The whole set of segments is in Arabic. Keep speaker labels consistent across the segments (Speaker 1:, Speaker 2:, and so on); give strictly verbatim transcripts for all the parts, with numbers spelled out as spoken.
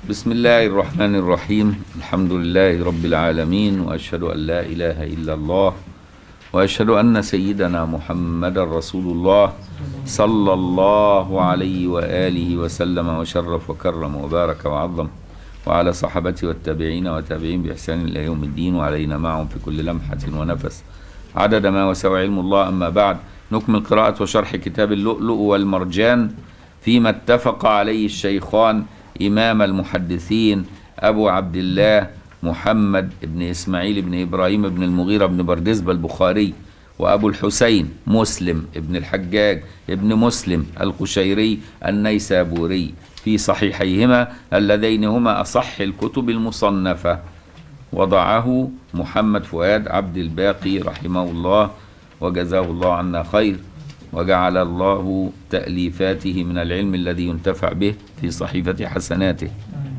Speaker 1: بسم الله الرحمن الرحيم. الحمد لله رب العالمين، وأشهد أن لا إله إلا الله، وأشهد أن سيدنا محمد رسول الله صلى الله عليه وآله وسلم وشرف وكرم وبارك وعظم، وعلى صحابته والتابعين وتابعين بإحسان إلى يوم الدين، وعلينا معهم في كل لمحة ونفس عدد ما وسع علم الله. أما بعد، نكمل قراءة وشرح كتاب اللؤلؤ والمرجان فيما اتفق عليه الشيخان إمام المحدثين أبو عبد الله محمد بن إسماعيل بن إبراهيم بن المغيرة بن بردزبة البخاري، وأبو الحسين مسلم بن الحجاج بن مسلم القشيري النيسابوري في صحيحيهما اللذين هما أصح الكتب المصنفة. وضعه محمد فؤاد عبد الباقي رحمه الله وجزاه الله عنا خير، وجعل الله تأليفاته من العلم الذي ينتفع به في صحيفة حسناته.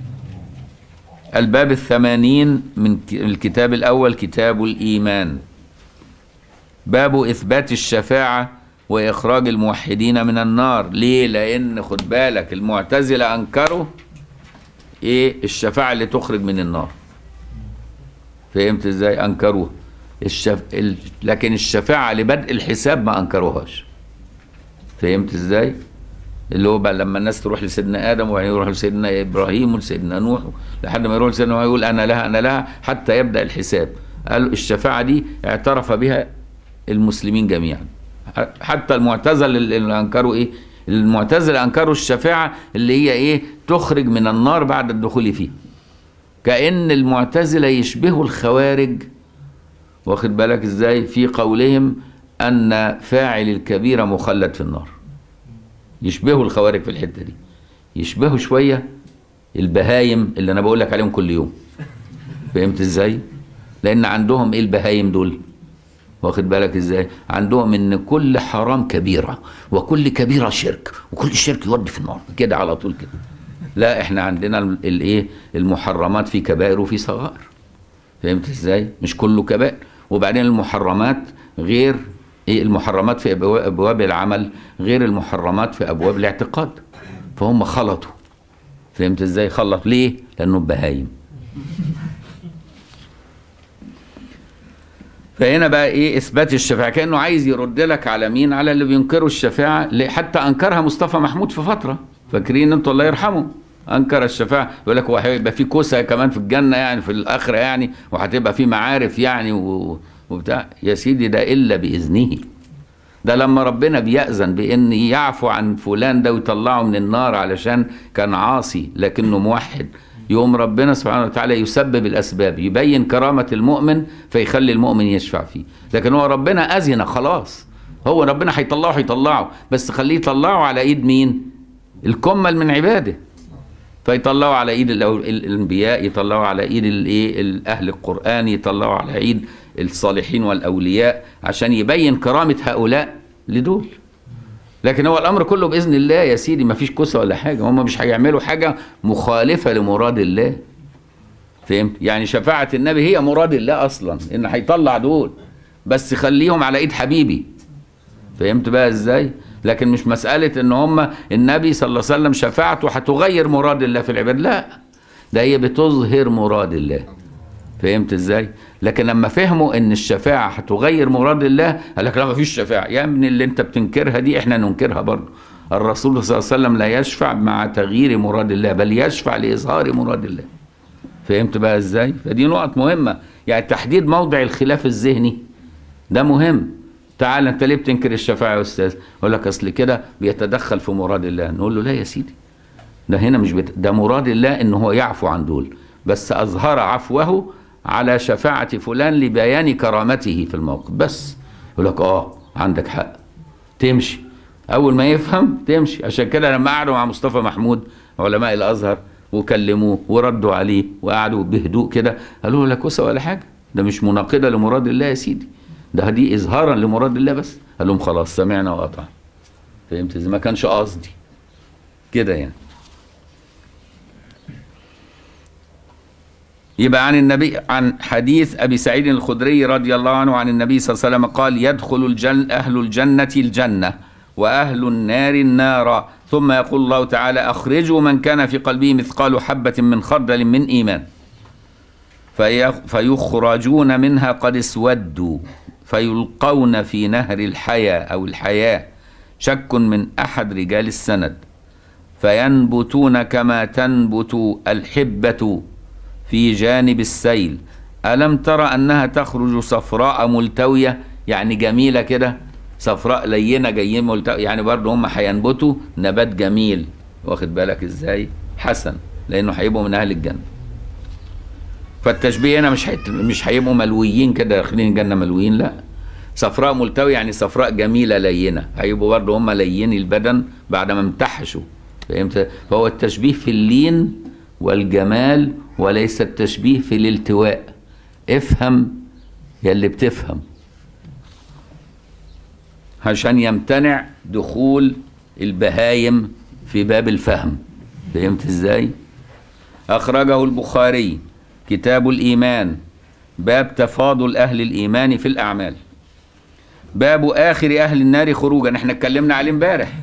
Speaker 1: الباب الثمانين من الكتاب الأول، كتاب الإيمان. باب إثبات الشفاعة وإخراج الموحدين من النار. ليه؟ لأن خد بالك المعتزلة أنكروا إيه الشفاعة اللي تخرج من النار. فهمت إزاي؟ أنكروها. الشف... ال... لكن الشفاعة لبدء الحساب ما أنكروهاش. فهمت إزاي؟ اللي هو بقى لما الناس تروح لسيدنا آدم وبعدين يروح لسيدنا إبراهيم ولسيدنا نوح لحد ما يروح لسيدنا نوح يقول أنا لها أنا لها حتى يبدأ الحساب. قالوا الشفاعة دي اعترف بها المسلمين جميعا، حتى المعتزلة اللي أنكروا إيه؟ المعتزلة أنكروا الشفاعة اللي هي إيه؟ تخرج من النار بعد الدخول فيه. كأن المعتزلة يشبهوا الخوارج، واخد بالك إزاي؟ في قولهم أن فاعل الكبيرة مخلد في النار. يشبهوا الخوارج في الحتة دي، يشبهوا شوية البهايم اللي أنا بقول لك عليهم كل يوم. فهمت إزاي؟ لأن عندهم إيه البهايم دول؟ واخد بالك إزاي؟ عندهم إن كل حرام كبيرة وكل كبيرة شرك وكل شرك يودي في النار كده على طول كده. لا، إحنا عندنا الإيه؟ المحرمات في كبائر وفي صغائر. فهمت إزاي؟ مش كله كبائر. وبعدين المحرمات غير إيه؟ المحرمات في أبواب العمل غير المحرمات في أبواب الاعتقاد. فهم خلطوا. فهمت إزاي؟ خلط ليه؟ لأنه بهايم. فهنا بقى إيه؟ إثبات الشفاعة، كأنه عايز يرد لك على مين؟ على اللي بينكروا الشفاعة. حتى أنكرها مصطفى محمود في فترة، فاكرين أنتوا الله يرحمه؟ أنكر الشفاعة، يقول لك هو هيبقى في كوسة كمان في الجنة يعني في الآخرة يعني، وهتبقى في معارف يعني و... وبتاع. يا سيدي ده إلا بإذنه. ده لما ربنا بيأذن بإن يعفو عن فلان ده ويطلعه من النار علشان كان عاصي لكنه موحد، يوم ربنا سبحانه وتعالى يسبب الأسباب، يبين كرامة المؤمن فيخلي المؤمن يشفع فيه. لكن هو ربنا أذن خلاص، هو ربنا هيطلعه هيطلعه، بس خليه يطلعه على إيد مين؟ الكمل من عباده. فيطلعوا على ايد الانبياء، يطلعوا على ايد الايه اهل القران، يطلعوا على ايد الصالحين والاولياء عشان يبين كرامه هؤلاء لدول. لكن هو الامر كله باذن الله يا سيدي، ما فيش كوسه ولا حاجه. هم مش هيعملوا حاجه مخالفه لمراد الله. فهمت؟ يعني شفاعه النبي هي مراد الله اصلا، ان هيطلع دول، بس خليهم على ايد حبيبي. فهمت بقى ازاي؟ لكن مش مسألة ان هم النبي صلى الله عليه وسلم شفاعته هتغير مراد الله في العباد، لا، ده هي بتظهر مراد الله. فهمت ازاي؟ لكن لما فهموا ان الشفاعة هتغير مراد الله قال لك لا، ما فيش شفاعة. يا ابني اللي انت بتنكرها دي احنا ننكرها برضه. الرسول صلى الله عليه وسلم لا يشفع مع تغيير مراد الله، بل يشفع لإظهار مراد الله. فهمت بقى ازاي؟ فدي نقط مهمة، يعني تحديد موضع الخلاف الذهني ده مهم. تعال انت ليه بتنكر الشفاعة يا استاذ؟ يقول لك اصل كده بيتدخل في مراد الله. نقول له لا يا سيدي، ده هنا مش بت... ده مراد الله ان هو يعفو عن دول، بس اظهر عفوه على شفاعة فلان لبيان كرامته في الموقف بس. يقول لك اه عندك حق، تمشي. اول ما يفهم تمشي. عشان كده لما قعدوا مع مصطفى محمود علماء الازهر وكلموه وردوا عليه وقعدوا بهدوء كده، قالوا له لا كوسه ولا حاجه، ده مش مناقضه لمراد الله يا سيدي، ده دي إظهارا لمراد الله بس. قال لهم خلاص سمعنا وأطعنا. فهمت إزاي؟ ما كانش قصدي كده يعني. يبقى عن النبي، عن حديث أبي سعيد الخدري رضي الله عنه عن النبي صلى الله عليه وسلم قال: يدخل الجن أهل الجنة الجنة وأهل النار النار. ثم يقول الله تعالى أخرجوا من كان في قلبه مثقال حبة من خردل من إيمان فيخرجون منها قد اسودوا فيلقون في نهر الحياة أو الحياة شك من أحد رجال السند فينبتون كما تنبت الحبة في جانب السيل. ألم ترى أنها تخرج صفراء ملتوية، يعني جميلة كده، صفراء لينة جايين ملتوية، يعني برضه هم هينبتوا نبات جميل، واخد بالك ازاي؟ حسن، لأنه هيبقوا من أهل الجنة. فالتشبيه هنا مش هيت... مش هيبقوا ملويين كده داخلين الجنة ملويين، لا، صفراء ملتوية يعني صفراء جميلة لينة، هيبقوا برضه هم ليني البدن بعد ما امتحشوا، فهمت؟ فهو التشبيه في اللين والجمال وليس التشبيه في الالتواء. افهم يا اللي بتفهم، عشان يمتنع دخول البهايم في باب الفهم، فهمت ازاي؟ أخرجه البخاري كتاب الإيمان باب تفاضل أهل الإيمان في الأعمال. باب آخر أهل النار خروجا، احنا اتكلمنا عليه امبارح.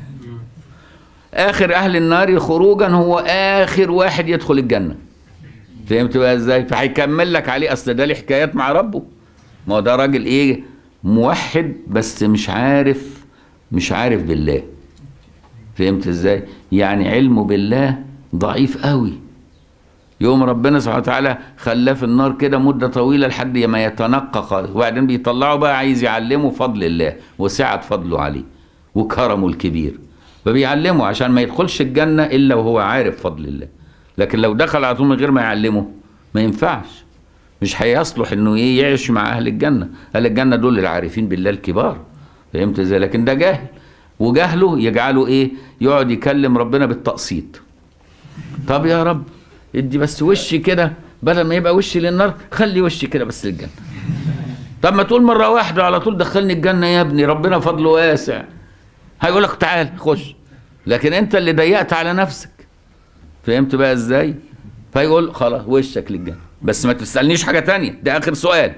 Speaker 1: آخر أهل النار خروجا هو آخر واحد يدخل الجنة، فهمت بقى ازاي؟ فهيكمل لك عليه، أصل ده له حكايات مع ربه، ما هو ده راجل إيه؟ موحد بس مش عارف مش عارف بالله، فهمت ازاي؟ يعني علمه بالله ضعيف قوي. يوم ربنا سبحانه وتعالى خلاه في النار كده مدة طويلة لحد ما يتنقى خالص، وبعدين بيطلعه بقى عايز يعلمه فضل الله وسعة فضله عليه وكرمه الكبير، فبيعلمه عشان ما يدخلش الجنة إلا وهو عارف فضل الله. لكن لو دخل على طول من غير ما يعلمه ما ينفعش، مش هيصلح انه ايه يعيش مع اهل الجنة. اهل الجنة دول العارفين بالله الكبار، فهمت ازاي؟ لكن ده جاهل، وجهله يجعله ايه؟ يقعد يكلم ربنا بالتقسيط. طب يا رب ادي بس وشي كده، بدل ما يبقى وشي للنار خلي وشي كده بس للجنة. طب ما تقول مرة واحدة على طول دخلني الجنة يا ابني، ربنا فضله واسع. هيقول لك تعال خش، لكن انت اللي ضيقت على نفسك، فهمت بقى ازاي؟ فيقول خلاص وشك للجنة بس ما تسألنيش حاجة تانية، ده آخر سؤال،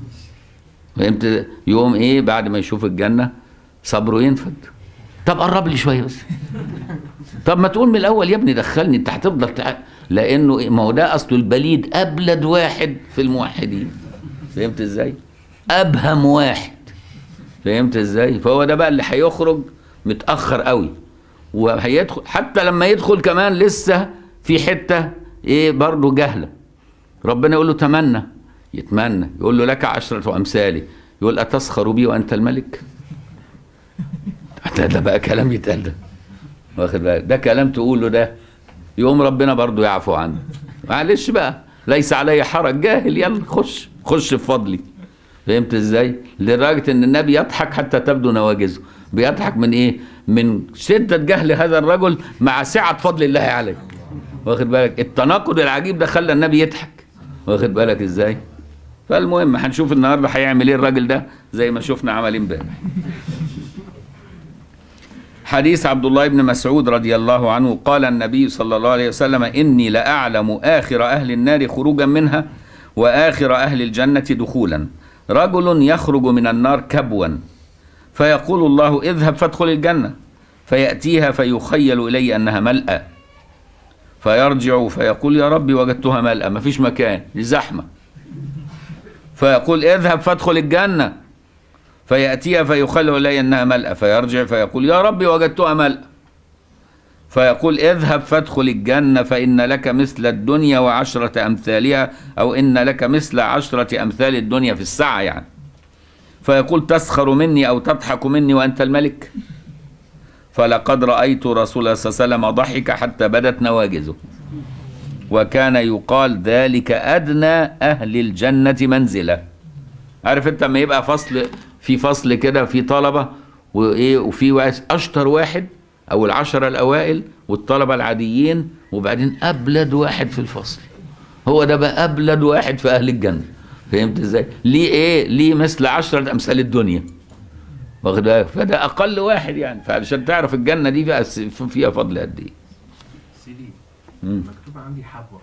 Speaker 1: فهمت؟ يوم ايه بعد ما يشوف الجنة صبره ينفد. طب قرب لي شوية بس، طب ما تقول من الأول يا ابني دخلني، انت هتفضل تع... لأنه إيه؟ ما هو ده أصله البليد أبلد واحد في الموحدين، فهمت ازاي؟ أبهم واحد، فهمت ازاي؟ فهو ده بقى اللي هيخرج متأخر قوي، وهيدخل حتى لما يدخل كمان لسه في حتة ايه برضه جهلة. ربنا يقول له تمنى، يتمنى، يقول له لك عشرة أمثالي، يقول أتسخر بي وأنت الملك؟ ده بقى كلام يتقال ده، واخد بالك؟ ده كلام تقوله ده، يقوم ربنا برضه يعفو عنه، معلش بقى ليس علي حرج، جاهل يلا خش خش في فضلي، فهمت ازاي؟ لدرجة ان النبي يضحك حتى تبدو نواجذه، بيضحك من ايه؟ من شدة جهل هذا الرجل مع سعة فضل الله عليه، واخد بالك؟ التناقض العجيب ده خلى النبي يضحك، واخد بالك ازاي؟ فالمهم هنشوف النهارده هيعمل ايه الراجل ده زي ما شفنا عمل امبارح. حديث عبد الله بن مسعود رضي الله عنه قال النبي صلى الله عليه وسلم إني لأعلم آخر أهل النار خروجا منها وآخر أهل الجنة دخولا. رجل يخرج من النار كبوا فيقول الله اذهب فادخل الجنة، فيأتيها فيخيل إلي أنها ملأى، فيرجع فيقول يا ربي وجدتها ملأى، ما فيش مكان لزحمة، فيقول اذهب فادخل الجنة، فيأتيها فيخيل إلي أنها ملأى، فيرجع فيقول يا ربي وجدتها ملأى، فيقول اذهب فادخل الجنة فإن لك مثل الدنيا وعشرة أمثالها، أو إن لك مثل عشرة أمثال الدنيا في الساعة يعني. فيقول تسخر مني أو تضحك مني وأنت الملك؟ فلقد رأيت رسول الله صلى الله عليه وسلم ضحك حتى بدت نواجذه، وكان يقال ذلك أدنى أهل الجنة منزلة. عارف أنت لما يبقى فصل في فصل كده في طلبة وإيه، وفي أشطر واحد أو العشرة الأوائل والطلبة العاديين، وبعدين أبلد واحد في الفصل، هو ده بقى أبلد واحد في أهل الجنة، فهمت إزاي؟ ليه إيه؟ ليه مثل عشرة أمثال الدنيا، واخد بالك؟ فده أقل واحد يعني، فعشان تعرف الجنة دي بقى فيها فضل قد إيه.
Speaker 2: سيدي مكتوب عندي حبوة،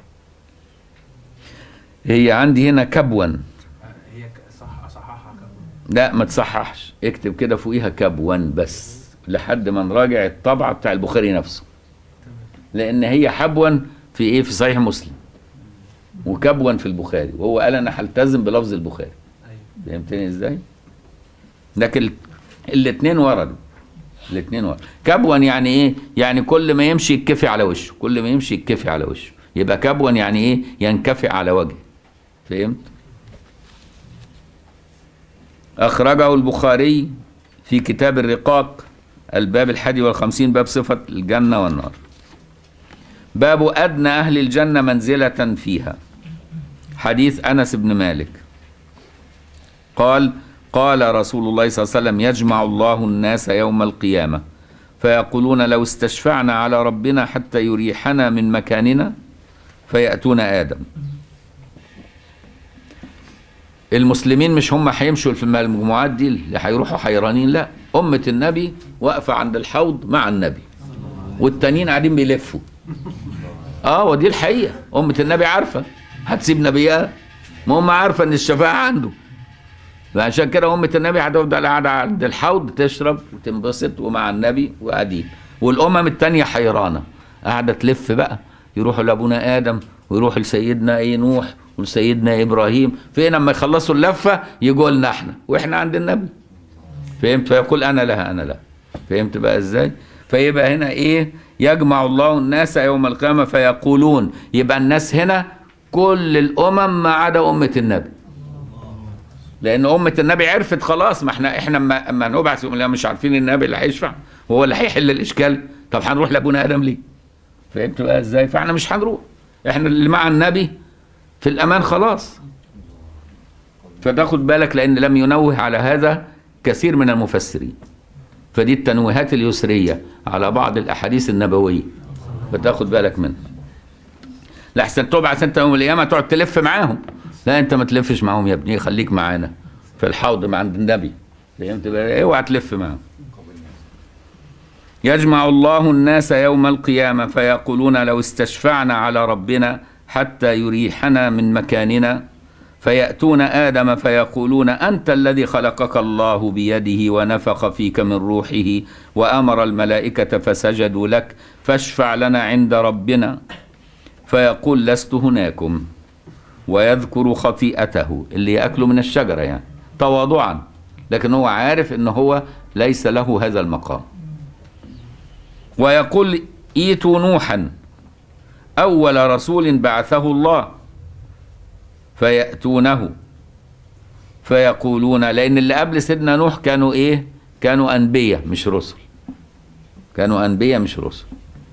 Speaker 1: هي عندي هنا كبوا.
Speaker 2: هي صح أصححها كبوة؟
Speaker 1: لا ما تصححش، اكتب كده فوقيها كبوا بس، لحد ما نراجع الطبعة بتاع البخاري نفسه، لأن هي حبوا في إيه في صحيح مسلم وكبوا في البخاري، وهو قال أنا هلتزم بلفظ البخاري. فهمتني إزاي؟ لكن الاثنين وردوا، الاثنين وردوا. كبوا يعني إيه؟ يعني كل ما يمشي يتكفي على وشه، كل ما يمشي يتكفي على وشه، يبقى كبوا يعني إيه؟ ينكفي على وجهه. فهمت؟ أخرجه البخاري في كتاب الرقاق الباب الحادي والخمسين، باب صفة الجنة والنار. باب أدنى أهل الجنة منزلة فيها، حديث أنس بن مالك قال قال رسول الله صلى الله عليه وسلم يجمع الله الناس يوم القيامة فيقولون لو استشفعنا على ربنا حتى يريحنا من مكاننا فيأتون آدم. المسلمين مش هم هيمشوا في المجموعات دي اللي هيروحوا حيرانين، لا، أمة النبي واقفة عند الحوض مع النبي والتانيين قاعدين بيلفوا. اه ودي الحقيقة، أمة النبي عارفة هتسيب نبيها؟ ما هم عارفة ان الشفاعة عنده، فعشان كده أمة النبي هتفضل قاعدة عند الحوض تشرب وتنبسط ومع النبي وقاعدين، والأمم التانية حيرانة قاعدة تلف بقى، يروحوا لأبونا آدم ويروحوا لسيدنا ايه نوح ولسيدنا إبراهيم، فين لما يخلصوا اللفة يجوا لنا احنا واحنا عند النبي. فهمت؟ فيقول أنا لها أنا لها. فهمت بقى ازاي؟ فيبقى هنا ايه؟ يجمع الله الناس يوم القيامة فيقولون، يبقى الناس هنا كل الأمم ما عدا أمة النبي، لأن أمة النبي عرفت خلاص. ما احنا احنا اما اما نبعث يوم القيامة مش عارفين النبي اللي هيشفع هو اللي هيحل الإشكال، طب هنروح لأبونا آدم ليه؟ فهمت بقى ازاي؟ فاحنا مش هنروح، احنا اللي مع النبي في الأمان خلاص. فتاخد بالك لأن لم ينوه على هذا كثير من المفسرين، فدي التنويهات اليسرية على بعض الأحاديث النبوية، فتاخد بالك منها. لحسن تبعث أنت يوم القيامة تقعد تلف معاهم، لا أنت ما تلفش معاهم يا ابني، خليك معانا في الحوض مع عند النبي. فهمت بقى؟ اوعى تلف معاهم. يجمع الله الناس يوم القيامة فيقولون لو استشفعنا على ربنا حتى يريحنا من مكاننا فيأتون آدم فيقولون أنت الذي خلقك الله بيده ونفخ فيك من روحه وأمر الملائكة فسجدوا لك فاشفع لنا عند ربنا، فيقول لست هناكم، ويذكر خطيئته اللي يأكل من الشجرة يعني تواضعا، لكن هو عارف ان هو ليس له هذا المقام. ويقول ايتوا نوحا أول رسول بعثه الله فيأتونه فيقولون، لأن اللي قبل سيدنا نوح كانوا إيه؟ كانوا أنبياء مش رسل، كانوا أنبياء مش رسل.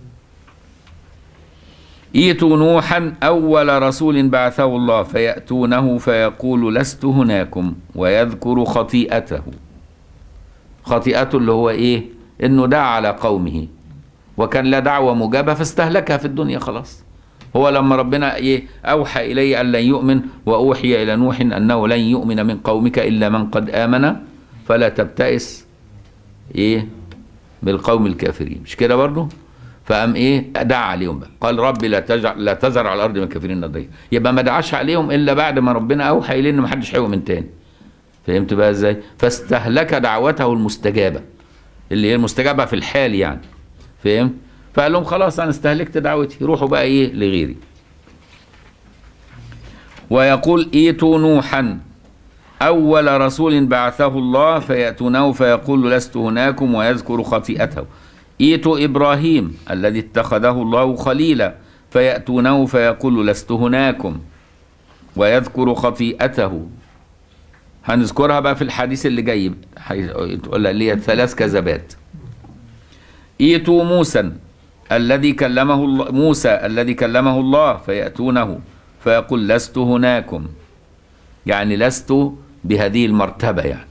Speaker 1: ايتوا نوحا أول رسول بعثه الله فيأتونه فيقول لست هناكم، ويذكر خطيئته. خطيئته اللي هو إيه؟ إنه دعا على قومه وكان لا دعوة مجابة فاستهلكها في الدنيا خلاص. هو لما ربنا ايه اوحى الي ان لن يؤمن واوحي الى نوح انه لن يؤمن من قومك الا من قد امن فلا تبتئس ايه بالقوم الكافرين، مش كده برضه؟ فقام ايه دعا عليهم بقى، قال ربي لا تجعل لا تذر على الارض من الكافرين ضيقا، يبقى ما دعاش عليهم الا بعد ما ربنا اوحى اليه ان ما حدش هيؤمن تاني. فهمت بقى ازاي؟ فاستهلك دعوته المستجابه اللي هي المستجابه في الحال يعني. فهمت؟ فقال لهم خلاص انا استهلكت دعوتي، روحوا بقى ايه لغيري. ويقول ايتوا نوحا اول رسول بعثه الله فيأتونه فيقول لست هناكم ويذكر خطيئته. ايتوا ابراهيم الذي اتخذه الله خليلا فيأتونه فيقول لست هناكم ويذكر خطيئته. هنذكرها بقى في الحديث اللي جاي، تقول لي ثلاث كذبات. ايتوا موسى الذي كلمه الله موسى الذي كلمه الله فيأتونه فيقول لست هناكم، يعني لست بهذه المرتبة يعني.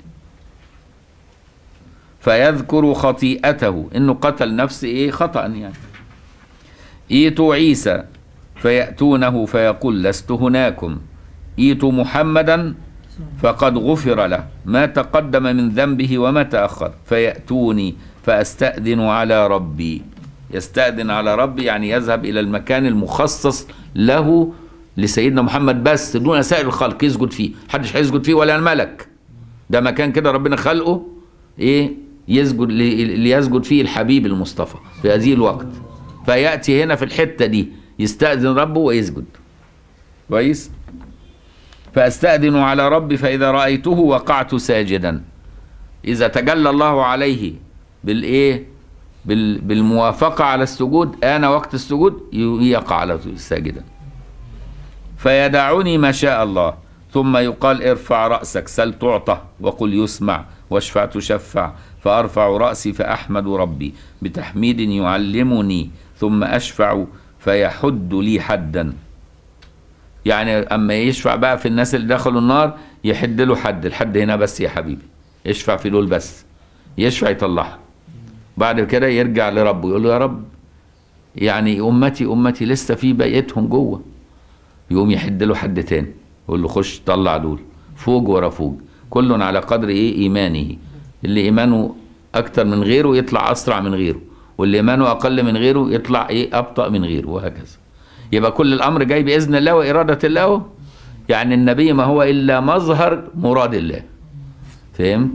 Speaker 1: فيذكر خطيئته انه قتل نفس ايه خطأ يعني. ايتوا عيسى فيأتونه فيقول لست هناكم. ايتوا محمدا فقد غفر له ما تقدم من ذنبه وما تأخر فيأتوني فأستأذن على ربي. يستأذن على ربي يعني يذهب إلى المكان المخصص له لسيدنا محمد بس دون سائر الخلق يسجد فيه، محدش هيسجد فيه ولا الملك، ده مكان كده ربنا خلقه ايه يسجد ليسجد فيه الحبيب المصطفى في هذه الوقت، فيأتي هنا في الحتة دي يستأذن ربه ويسجد. كويس. فأستأذن على ربي فإذا رأيته وقعت ساجدا. إذا تجلى الله عليه بالإيه؟ بالموافقة على السجود، آن وقت السجود يقع على ساجدا. فيدعني ما شاء الله، ثم يقال ارفع رأسك سل تعطى وقل يسمع واشفع تشفع، فأرفع رأسي فأحمد ربي بتحميد يعلمني، ثم أشفع فيحد لي حدا. يعني أما يشفع بقى في الناس اللي دخلوا النار يحد له حد، الحد هنا بس يا حبيبي، يشفع في دول بس، يشفع يطلعها. بعد كده يرجع لربه يقول له يا رب يعني أمتي أمتي لسه في بقيتهم جوه، يقوم يحد له حد تاني يقول له خش طلع دول، فوق ورا فوق، كل على قدر ايه ايمانه. اللي ايمانه اكتر من غيره يطلع اسرع من غيره، واللي ايمانه اقل من غيره يطلع ايه ابطأ من غيره، وهكذا. يبقى كل الامر جاي باذن الله واراده الله. يعني النبي ما هو الا مظهر مراد الله. فهمت؟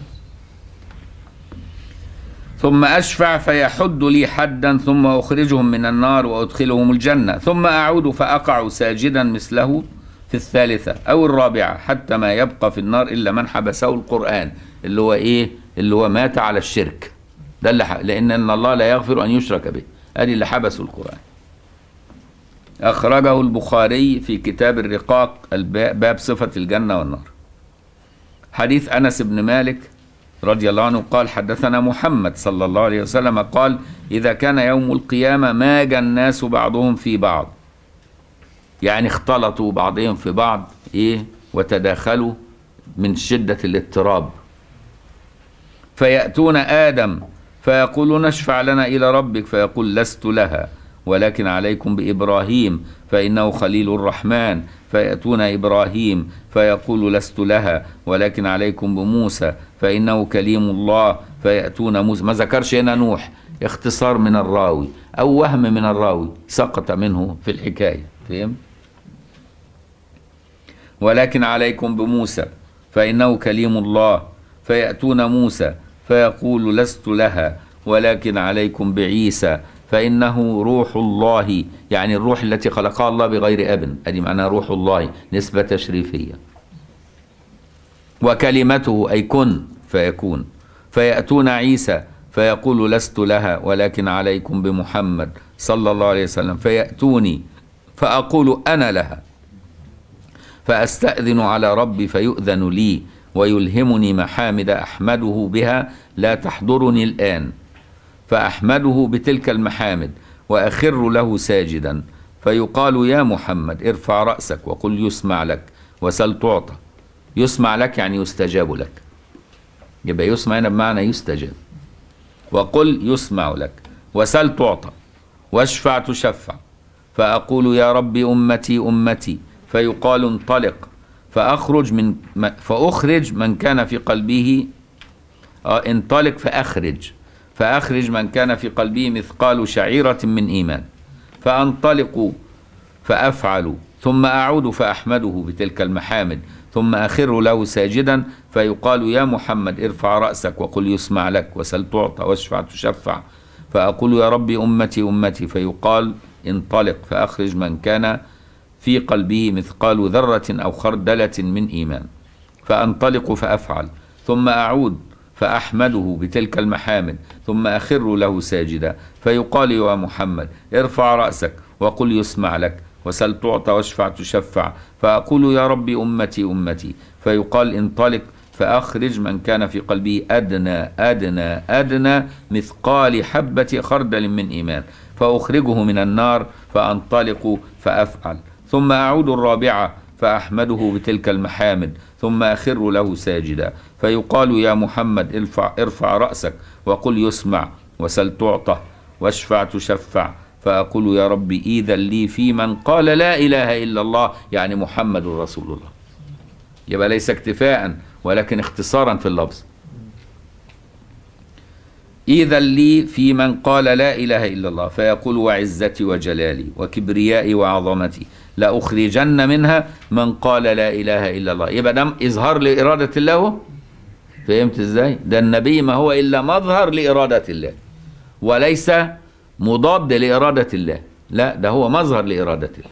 Speaker 1: ثم أشفع فيحد لي حدا، ثم أخرجهم من النار وأدخلهم الجنة، ثم أعود فأقع ساجدا مثله في الثالثة أو الرابعة، حتى ما يبقى في النار إلا من حبسه القرآن، اللي هو إيه؟ اللي هو مات على الشرك. ده اللي ح... لأن إن الله لا يغفر أن يشرك به، أدي اللي حبسوا القرآن. أخرجه البخاري في كتاب الرقاق باب صفة الجنة والنار. حديث أنس بن مالك رضي الله عنه قال حدثنا محمد صلى الله عليه وسلم قال إذا كان يوم القيامة ماج الناس بعضهم في بعض، يعني اختلطوا بعضهم في بعض إيه وتداخلوا من شدة الاضطراب. فيأتون آدم فيقولون اشفع لنا إلى ربك، فيقول لست لها ولكن عليكم بإبراهيم فإنه خليل الرحمن. فيأتون إبراهيم فيقول لست لها ولكن عليكم بموسى فإنه كليم الله. فيأتون موسى، ما ذكرش هنا نوح، اختصار من الراوي أو وهم من الراوي سقط منه في الحكاية. فهم؟ ولكن عليكم بموسى فإنه كليم الله. فيأتون موسى فيقول لست لها ولكن عليكم بعيسى فإنه روح الله، يعني الروح التي خلقها الله بغير أب، أدي معناها روح الله نسبة تشريفية. وكلمته أي كن فيكون. فيأتون عيسى فيقول لست لها ولكن عليكم بمحمد صلى الله عليه وسلم. فيأتوني فأقول أنا لها، فأستأذن على ربي فيؤذن لي ويلهمني محامد أحمده بها لا تحضرني الآن، فأحمده بتلك المحامد وأخر له ساجدا. فيقال يا محمد ارفع رأسك وقل يسمع لك وسل تعطى. يسمع لك يعني يستجاب لك، يبقى يسمع هنا بمعنى يستجاب. وقل يسمع لك وسل تعطى واشفع تشفع. فأقول يا ربي أمتي أمتي، فيقال انطلق فأخرج من فأخرج من كان في قلبه آه انطلق فأخرج فأخرج من كان في قلبه مثقال شعيرة من إيمان. فأنطلق فأفعل ثم أعود فأحمده بتلك المحامد ثم أخر له ساجدا. فيقال يا محمد ارفع رأسك وقل يسمع لك وسل تعطى واشفع تشفع. فأقول يا ربي أمتي أمتي، فيقال انطلق فأخرج من كان في قلبه مثقال ذرة أو خردلة من إيمان. فأنطلق فأفعل ثم أعود فأحمده بتلك المحامد ثم أخر له ساجدا. فيقال يا محمد ارفع رأسك وقل يسمع لك وسل تعطى واشفع تشفع. فأقول يا ربي أمتي أمتي، فيقال انطلق فأخرج من كان في قلبه أدنى أدنى أدنى مثقال حبة خردل من إيمان، فأخرجه من النار. فأنطلق فأفعل ثم أعود الرابعة فأحمده بتلك المحامد ثم أخر له ساجدا. فيقال يا محمد ارفع, ارفع رأسك وقل يسمع وسل تعطى واشفع تشفع. فأقول يا ربي إذا لي في من قال لا إله إلا الله، يعني محمد رسول الله. يبقى ليس اكتفاء ولكن اختصارا في اللفظ. إذا لي في من قال لا إله إلا الله. فيقول وعزتي وجلالي وكبريائي وعظمتي لأخرجن منها من قال لا إله إلا الله. يبقى ده إظهار لإرادة الله، فهمت ازاي؟ ده النبي ما هو إلا مظهر لإرادة الله، وليس مضاد لإرادة الله، لا ده هو مظهر لإرادة الله.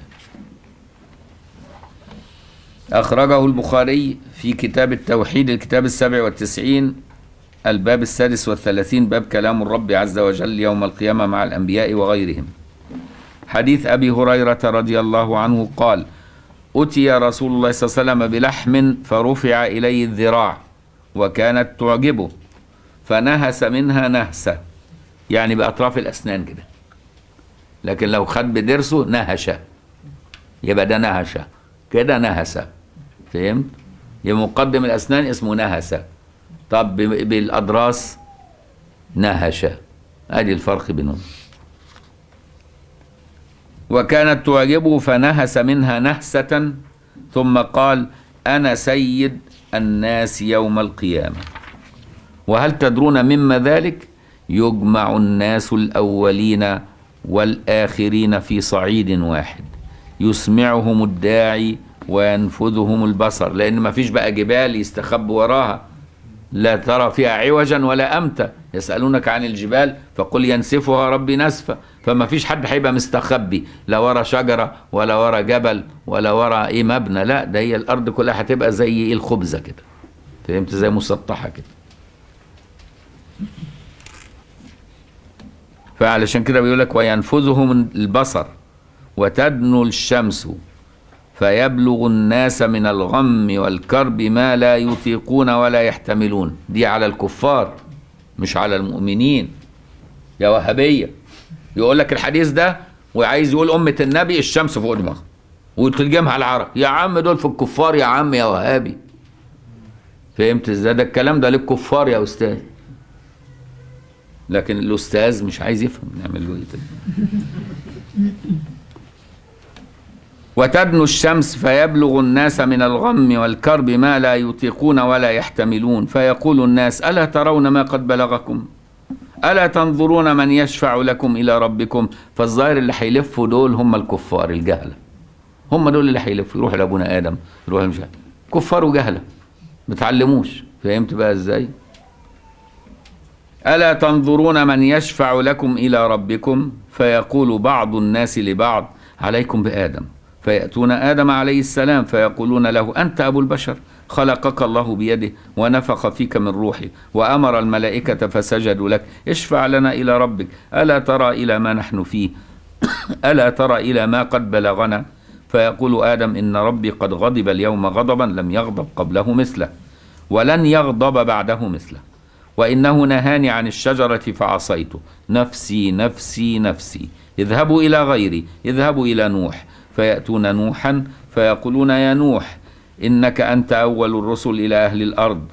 Speaker 1: أخرجه البخاري في كتاب التوحيد الكتاب السابع والتسعين الباب السادس والثلاثين، باب كلام الرب عز وجل يوم القيامة مع الأنبياء وغيرهم. حديث أبي هريرة رضي الله عنه قال: أتي رسول الله صلى الله عليه وسلم بلحم فرفع إليه الذراع وكانت تعجبه فنهس منها نهسة، يعني بأطراف الأسنان كده، لكن لو خد بدرسه نهشة، يبقى ده نهشة كده، نهسة. فهمت؟ يبقى مقدم الأسنان اسمه نهسة، طب بالأضراس نهشة، أدي الفرق بينهم. وكانت تعجبه فنهس منها نهسة ثم قال: أنا سيد الناس يوم القيامة. وهل تدرون مما ذلك؟ يجمع الناس الأولين والآخرين في صعيد واحد، يسمعهم الداعي وينفذهم البصر، لأن ما فيش بقى جبال يستخب وراها، لا ترى فيها عوجا ولا أمتا. يسألونك عن الجبال فقل ينسفها ربي نسفا، فما فيش حد هيبقى مستخبي لا ورا شجرة ولا ورا جبل ولا ورا ايه مبنى، لا ده هي الأرض كلها هتبقى زي ايه الخبزة كده، فهمت؟ زي مسطحة كده. فعلشان كده بيقول لك: وينفذهم البصر وتدنو الشمس فيبلغ الناس من الغم والكرب ما لا يطيقون ولا يحتملون. دي على الكفار مش على المؤمنين يا وهابية. يقول لك الحديث ده وعايز يقول أمة النبي الشمس فوق دماغها وترجمها على العرب، يا عم دول في الكفار يا عم يا وهابي. فهمت ازاي؟ ده الكلام ده للكفار يا أستاذ، لكن الأستاذ مش عايز يفهم، نعمل له ايه؟ وتدنو الشمس فيبلغ الناس من الغم والكرب ما لا يطيقون ولا يحتملون، فيقول الناس: ألا ترون ما قد بلغكم؟ ألا تنظرون من يشفع لكم إلى ربكم؟ فالظاهر اللي هيلفوا دول هم الكفار الجهلة، هم دول اللي هيلفوا، يروح لأبونا آدم، يروح مش كفار وجهلة ما تعلموش. فهمت بقى ازاي؟ ألا تنظرون من يشفع لكم إلى ربكم؟ فيقول بعض الناس لبعض: عليكم بآدم. فيأتون آدم عليه السلام فيقولون له: أنت أبو البشر، خلقك الله بيده ونفخ فيك من روحه وأمر الملائكة فسجدوا لك، اشفع لنا إلى ربك، ألا ترى إلى ما نحن فيه؟ ألا ترى إلى ما قد بلغنا؟ فيقول آدم: إن ربي قد غضب اليوم غضبا لم يغضب قبله مثله ولن يغضب بعده مثله، وإنه نهاني عن الشجرة فعصيته، نفسي نفسي نفسي، اذهبوا إلى غيري، اذهبوا إلى نوح. فيأتون نوحا فيقولون: يا نوح إنك أنت أول الرسل إلى أهل الأرض،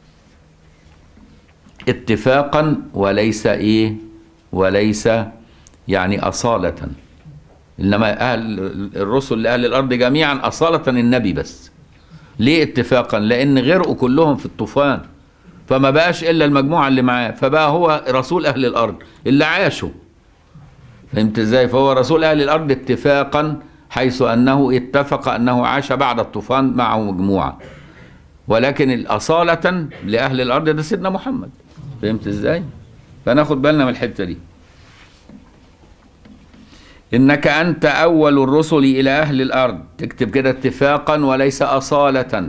Speaker 1: اتفاقا وليس إيه وليس يعني أصالة، إنما أهل الرسل لأهل الأرض جميعا أصالة النبي بس. ليه اتفاقا؟ لأن غرقوا كلهم في الطوفان، فما بقاش إلا المجموعة اللي معاه، فبقى هو رسول أهل الأرض اللي عاشوا. فهمت إزاي؟ فهو رسول أهل الأرض اتفاقا، حيث أنه اتفق أنه عاش بعد الطوفان معه مجموعة، ولكن الأصالة لأهل الأرض ده سيدنا محمد. فهمت إزاي؟ فناخد بالنا من الحتة دي. إنك أنت أول الرسل إلى أهل الأرض، تكتب كده اتفاقا وليس أصالة.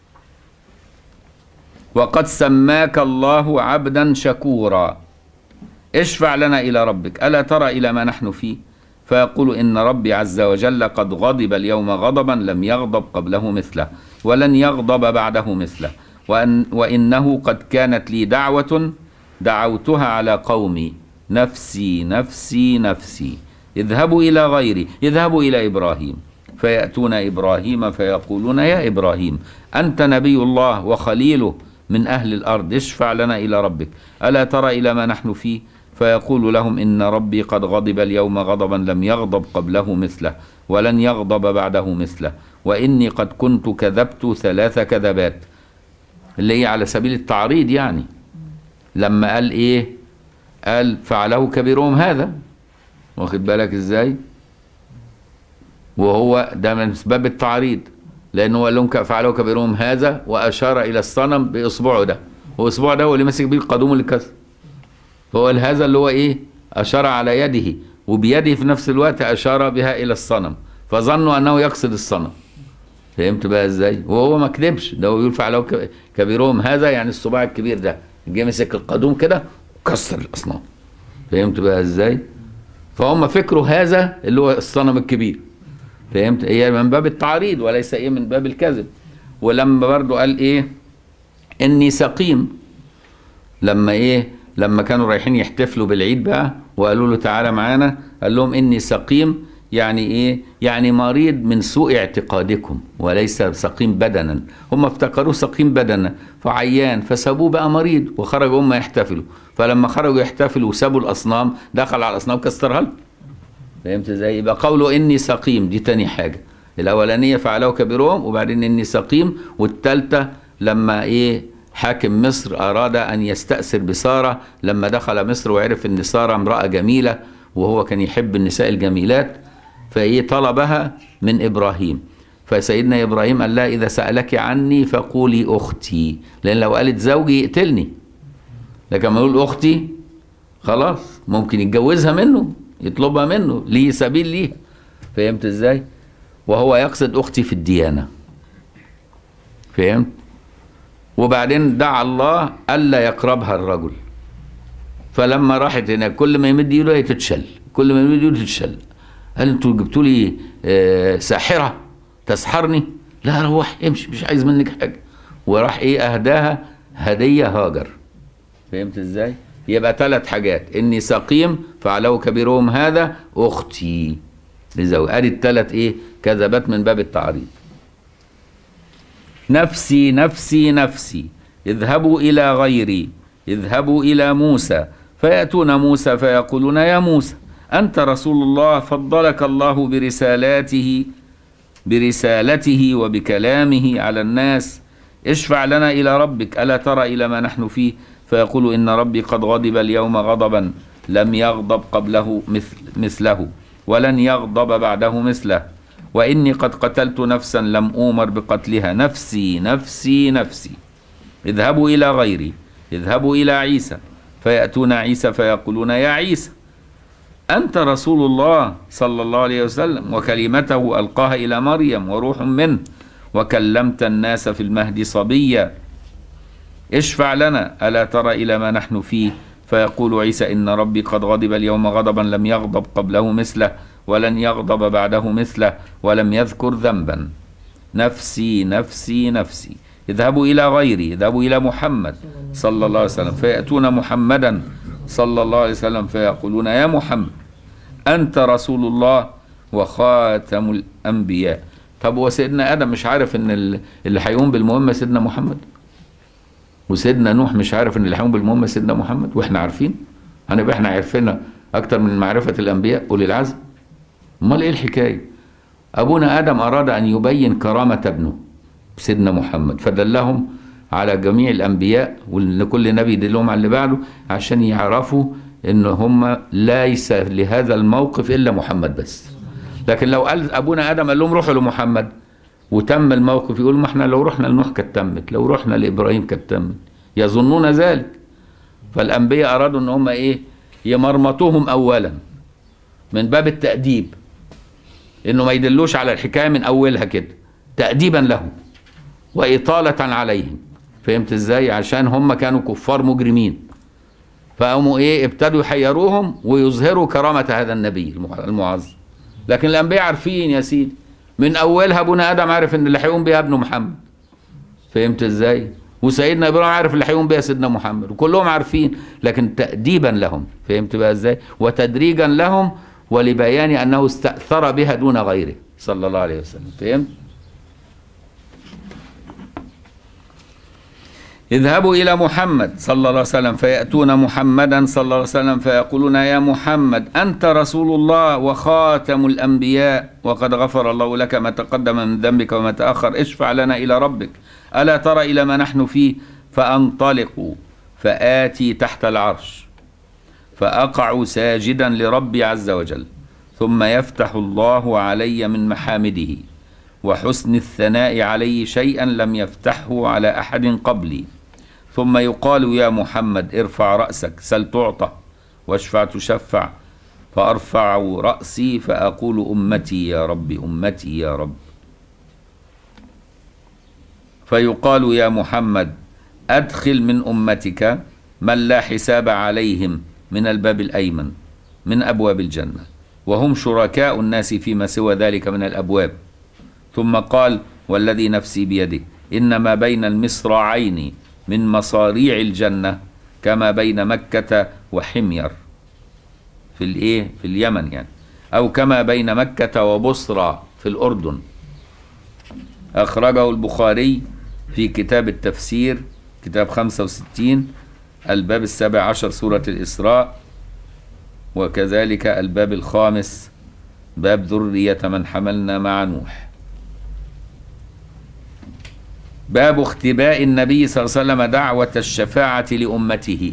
Speaker 1: وقد سماك الله عبدا شكورا، اشفع لنا إلى ربك، ألا ترى إلى ما نحن فيه؟ فيقول: إن ربي عز وجل قد غضب اليوم غضبا لم يغضب قبله مثله ولن يغضب بعده مثله، وأن وإنه قد كانت لي دعوة دعوتها على قومي، نفسي نفسي نفسي، اذهبوا إلى غيري، اذهبوا إلى إبراهيم. فيأتون إبراهيم فيقولون: يا إبراهيم أنت نبي الله وخليله من أهل الأرض، اشفع لنا إلى ربك، ألا ترى إلى ما نحن فيه؟ فيقول لهم: إن ربي قد غضب اليوم غضبا لم يغضب قبله مثله ولن يغضب بعده مثله، وإني قد كنت كذبت ثلاث كذبات، اللي هي على سبيل التعريض يعني. لما قال إيه؟ قال: فعله كبيرهم هذا، واخد بالك إزاي؟ وهو ده من أسباب التعريض، لأنه قال لهم: فعله كبيرهم هذا، وأشار إلى الصنم بإصبعه ده، واسبوع ده هو اللي ماسك بيه القدوم اللي كسر. فهو هذا اللي هو ايه؟ اشار على يده، وبيده في نفس الوقت اشار بها الى الصنم، فظنوا انه يقصد الصنم. فهمت بقى ازاي؟ وهو ما كذبش، ده هو بيقول فعلوا كبيرهم هذا، يعني الصباع الكبير ده جه مسك القدوم كده وكسر الاصنام. فهمت بقى ازاي؟ فهم فكروا هذا اللي هو الصنم الكبير. فهمت؟ هي من باب التعريض وليس ايه من باب الكذب. ولما برضو قال ايه؟ اني سقيم. لما ايه؟ لما كانوا رايحين يحتفلوا بالعيد بقى وقالوا له تعالى معانا، قال لهم اني سقيم، يعني ايه؟ يعني مريض من سوء اعتقادكم وليس سقيم بدنا. هم افتكروه سقيم بدنا فعيان، فسابوه بقى مريض وخرجوا هم يحتفلوا. فلما خرجوا يحتفلوا وسابوا الاصنام، دخل على الاصنام كسرها له. فهمت ازاي؟ يبقى قوله اني سقيم دي تاني حاجه. الاولانيه فعلوا كبيرهم، وبعدين اني سقيم، والثالثه لما ايه؟ حاكم مصر اراد ان يستأثر بساره، لما دخل مصر وعرف ان ساره امراه جميله وهو كان يحب النساء الجميلات، فايه؟ طلبها من ابراهيم. فسيدنا ابراهيم قال لها اذا سألك عني فقولي اختي، لان لو قالت زوجي يقتلني، لكن لما يقول اختي خلاص ممكن يتجوزها منه، يطلبها منه، ليه سبيل ليها. فهمت ازاي؟ وهو يقصد اختي في الديانه. فهمت؟ وبعدين دعا الله الا يقربها الرجل. فلما راحت هناك كل ما يمد ايده تتشل، كل ما يمد ايده تتشل. قال انتوا جبتوا لي آه ساحره تسحرني؟ لا روح امشي، مش عايز منك حاجه. وراح ايه؟ اهداها هديه هاجر. فهمت ازاي؟ يبقى ثلاث حاجات: اني سقيم، فعلوا كبيرهم هذا، اختي لزوج. ادي الثلاث ايه؟ كذبات من باب التعريض. نفسي نفسي نفسي، اذهبوا الى غيري، اذهبوا الى موسى، فياتون موسى فيقولون يا موسى انت رسول الله، فضلك الله برسالاته برسالته وبكلامه على الناس، اشفع لنا الى ربك، الا ترى الى ما نحن فيه؟ فيقول إن ربي قد غضب اليوم غضبا لم يغضب قبله مثل مثله ولن يغضب بعده مثله، وإني قد قتلت نفسا لم أؤمر بقتلها، نفسي نفسي نفسي. اذهبوا إلى غيري، اذهبوا إلى عيسى، فيأتون عيسى فيقولون يا عيسى أنت رسول الله صلى الله عليه وسلم، وكلمته ألقاها إلى مريم وروح منه، وكلمت الناس في المهد صبيا، اشفع لنا ألا ترى إلى ما نحن فيه؟ فيقول عيسى إن ربي قد غضب اليوم غضبا لم يغضب قبله مثله ولن يغضب بعده مثله ولم يذكر ذنبا. نفسي نفسي نفسي. اذهبوا إلى غيري، اذهبوا إلى محمد صلى الله عليه وسلم، فيأتون محمدا صلى الله عليه وسلم فيقولون يا محمد أنت رسول الله وخاتم الأنبياء. طب وسيدنا آدم مش عارف إن اللي هيقوم بالمهمة سيدنا محمد؟ وسيدنا نوح مش عارف ان اللي هيقوم بالمهمه سيدنا محمد؟ واحنا عارفين؟ هنبقى احنا عارفينها اكتر من معرفه الانبياء اولي العزم؟ امال ايه الحكايه؟ ابونا ادم اراد ان يبين كرامه ابنه سيدنا محمد، فدلهم على جميع الانبياء، ولكل نبي يدلهم على اللي بعده عشان يعرفوا ان هم ليس لهذا الموقف الا محمد بس. لكن لو قال ابونا ادم قال لهم روحوا لمحمد وتم الموقف، يقول ما احنا لو رحنا لنوح كانت تمت، لو رحنا لابراهيم كانت تمت، يظنون ذلك. فالانبياء ارادوا ان هم ايه؟ يمرمطوهم اولا من باب التأديب، انه ما يدلوش على الحكايه من اولها كده، تأديبا لهم واطاله عليهم. فهمت ازاي؟ عشان هم كانوا كفار مجرمين، فقاموا ايه؟ ابتدوا يحيروهم ويظهروا كرامه هذا النبي المعظم. لكن الانبياء عارفين يا سيدي من اولها، ابونا ادم عارف ان اللي هيقوم بيها ابنه محمد. فهمت ازاي؟ وسيدنا ابراهيم عارف اللي هيقوم بيها سيدنا محمد، وكلهم عارفين، لكن تأديبا لهم. فهمت بقى ازاي؟ وتدريجا لهم، ولبيان انه استأثر بها دون غيره صلى الله عليه وسلم. فهمت؟ اذهبوا إلى محمد صلى الله عليه وسلم، فيأتون محمدا صلى الله عليه وسلم فيقولون يا محمد أنت رسول الله وخاتم الأنبياء، وقد غفر الله لك ما تقدم من ذنبك وما تأخر، اشفع لنا إلى ربك ألا ترى إلى ما نحن فيه؟ فأنطلق فآتي تحت العرش فأقع ساجدا لربي عز وجل، ثم يفتح الله علي من محامده وحسن الثناء علي شيئا لم يفتحه على أحد قبلي، ثم يقال يا محمد ارفع رأسك سل تعطى واشفع تشفع، فأرفع رأسي فأقول أمتي يا رب أمتي يا رب. فيقال يا محمد أدخل من أمتك من لا حساب عليهم من الباب الأيمن من أبواب الجنة، وهم شركاء الناس فيما سوى ذلك من الأبواب. ثم قال والذي نفسي بيده إنما بين المصراعين من مصاريع الجنة كما بين مكة وحمير في الإيه في اليمن يعني، أو كما بين مكة وبصرى في الأردن. أخرجه البخاري في كتاب التفسير كتاب خمسة وستين الباب السابع عشر سورة الإسراء، وكذلك الباب الخامس باب ذرية من حملنا مع نوح. باب اختباء النبي صلى الله عليه وسلم دعوة الشفاعة لأمته.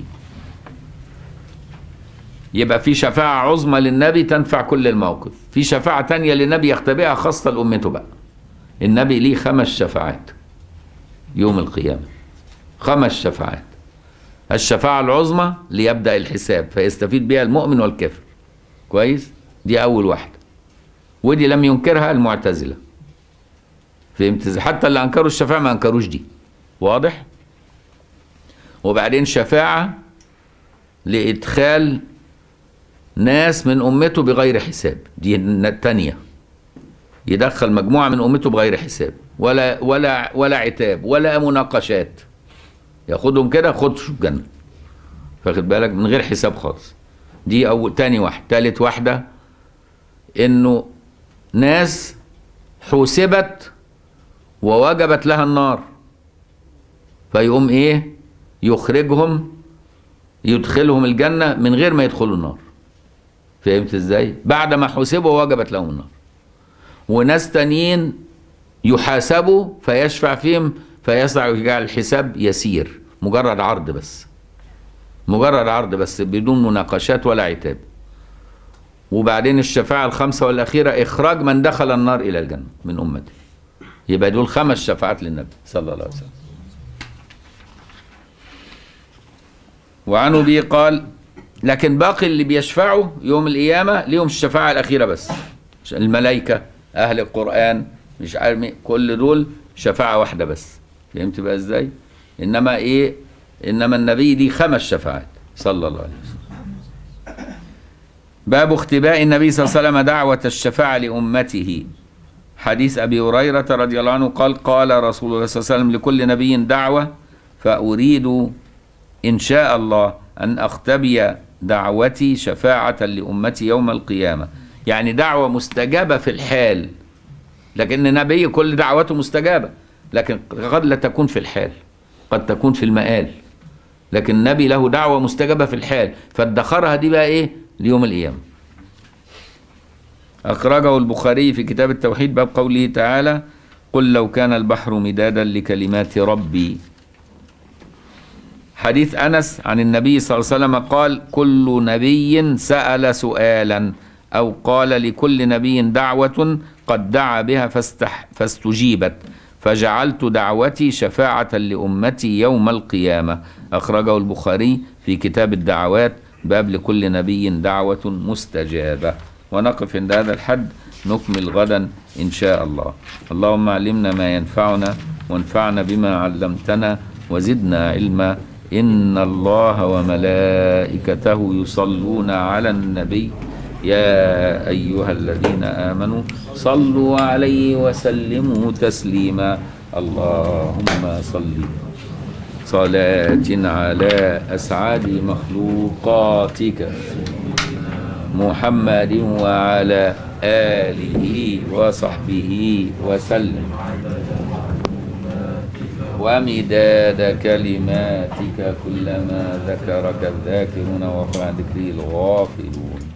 Speaker 1: يبقى في شفاعة عظمى للنبي تنفع كل الموقف، في شفاعة تانية للنبي يختبئها خاصة لأمته بقى. النبي ليه خمس شفاعات يوم القيامة، خمس شفاعات. الشفاعة العظمى ليبدأ الحساب فيستفيد بها المؤمن والكافر، كويس؟ دي أول واحدة، ودي لم ينكرها المعتزلة، فهمت؟ حتى اللي أنكروا الشفاعة ما أنكروش دي، واضح؟ وبعدين شفاعة لإدخال ناس من أمته بغير حساب، دي التانية، يدخل مجموعة من أمته بغير حساب ولا ولا ولا عتاب ولا مناقشات، ياخدهم كده خدش الجنة، فاخد بالك؟ من غير حساب خالص. دي أول. تاني واحد. تالت واحدة إنه ناس حوسبت ووجبت لها النار، فيقوم إيه؟ يخرجهم يدخلهم الجنة من غير ما يدخلوا النار، فهمت إزاي؟ بعد ما حوسبوا ووجبت لهم النار. وناس تانيين يحاسبوا فيشفع فيهم فيجعل الحساب يسير، مجرد عرض بس، مجرد عرض بس بدون مناقشات ولا عتاب. وبعدين الشفاعة الخامسة والأخيرة إخراج من دخل النار إلى الجنة من أمته. يبقى دول خمس شفاعات للنبي صلى الله عليه وسلم. وعنه به قال لكن باقي اللي بيشفعوا يوم القيامة ليهم الشفاعة الأخيرة بس، الملائكة أهل القرآن مش عارف مين، كل دول شفاعة واحدة بس، فهمت بقى ازاي؟ انما ايه؟ انما النبي دي خمس شفاعات صلى الله عليه وسلم. باب اختباء النبي صلى الله عليه وسلم دعوة الشفاعة لأمته. حديث أبي هريرة رضي الله عنه قال قال رسول الله صلى الله عليه وسلم لكل نبي دعوة فأريد إن شاء الله أن أختبي دعوتي شفاعة لأمتي يوم القيامة. يعني دعوة مستجابة في الحال، لكن النبي كل دعوته مستجابة، لكن قد لا تكون في الحال، قد تكون في المآل، لكن النبي له دعوة مستجابة في الحال، فادخرها دي بقى ايه؟ ليوم القيامة. أخرجه البخاري في كتاب التوحيد باب قوله تعالى قل لو كان البحر مدادا لكلمات ربي. حديث أنس عن النبي صلى الله عليه وسلم قال كل نبي سأل سؤالا أو قال لكل نبي دعوة قد دعا بها فاستح فاستجيبت فجعلت دعوتي شفاعة لأمتي يوم القيامة. أخرجه البخاري في كتاب الدعوات باب لكل نبي دعوة مستجابة. ونقف عند هذا الحد، نكمل غدا إن شاء الله. اللهم علمنا ما ينفعنا وانفعنا بما علمتنا وزدنا علما. إن الله وملائكته يصلون على النبي يا أيها الذين آمنوا صلوا عليه وسلموا تسليما. اللهم صل صلاة على أسعد مخلوقاتك محمد وعلى آله وصحبه وسلم ومداد كلماتك كلما ذكرك الذاكرون وفي ذكره الغافلون.